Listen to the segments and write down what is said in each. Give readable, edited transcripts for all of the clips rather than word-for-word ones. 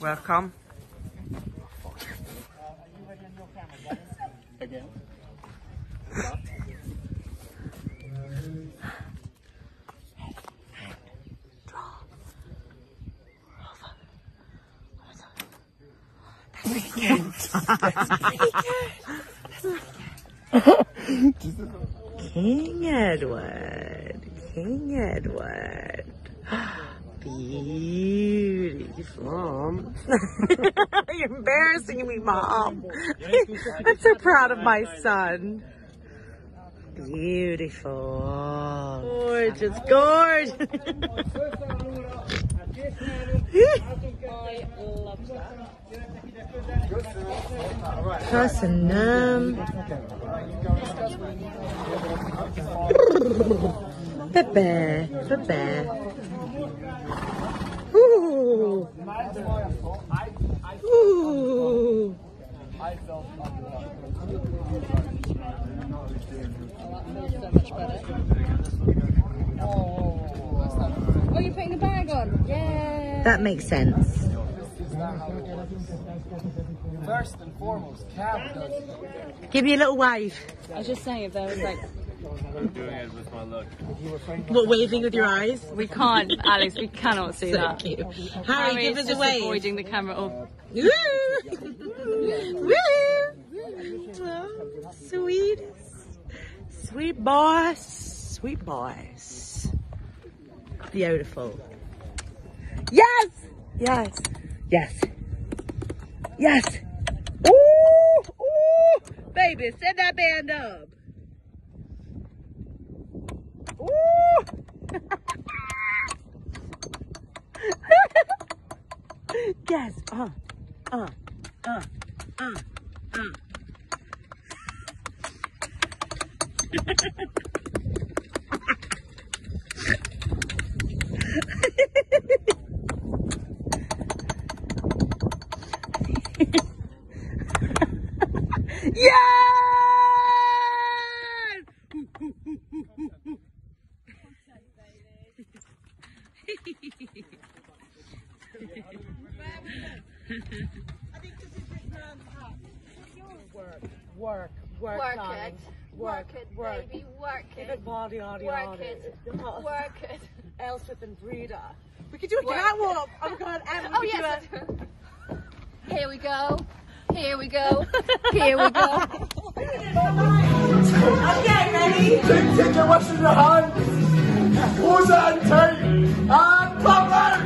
Welcome. Again. King Edward. King Edward. Beautiful. You're embarrassing me, Mom. I'm so proud of my son. Beautiful. Gorgeous, gorgeous. I love that. Kassanam. Pepe, Pepe. Ooh. Ooh. So much better. Oh, you're putting the bag on? Yeah. That makes sense. First and foremost, Cam does. Give me a little wave. I was just saying if there was like... I'm doing it with my look. What, waving with your eyes? We can't, Alex, we cannot see So that. cute. Harry, give us a just wave. avoiding the camera. Oh. Woo! Woo! Oh, sweet. Sweet boys. Sweet boys. Beautiful. Yes! Yes. Yes. Yes. Ooh! Ooh! Baby, set that band up. Ooh! Yes. Yes! Work, darling. Work it, baby, work it. Body, Work it, work it. Elspeth and Breda. We could do a catwalk. Oh my god, and we could do Here we go. Here we go. Here we go. Okay, ready? Take your what's in your hand. Who's on tape? And cover!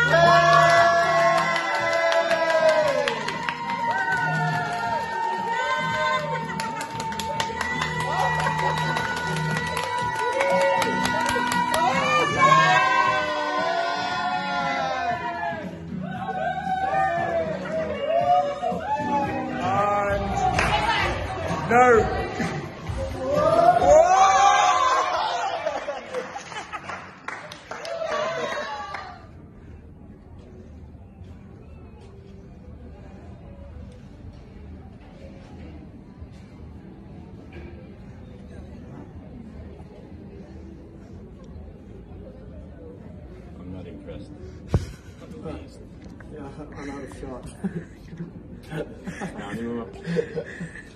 No. I'm not impressed. Yeah, I'm out of shot.